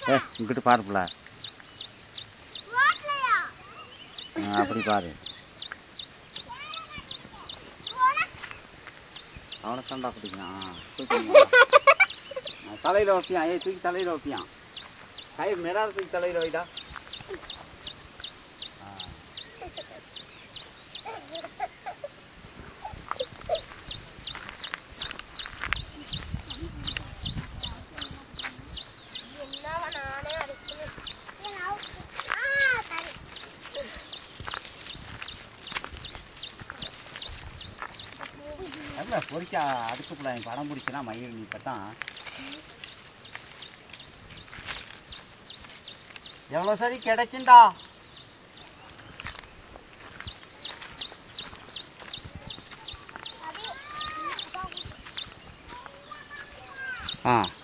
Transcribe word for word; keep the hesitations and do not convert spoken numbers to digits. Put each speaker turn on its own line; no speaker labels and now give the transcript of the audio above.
ஏ இங்கிட்டு பாருப்புல அப்படி பாரு அவனை சண்டா பிடிக்கிறான் தலையில் வைப்பியான் ஏ தூக்கி தலையில் வைப்பியான் கை மேலாத தூக்கி தலையில் வைடா இல்லை பொறிக்கா அடுப்புக்குள்ள படம் பிடிச்சினா மயில் நீ இப்போத்தான் எவ்வளோ சரி கிடைச்சுண்டா ஆ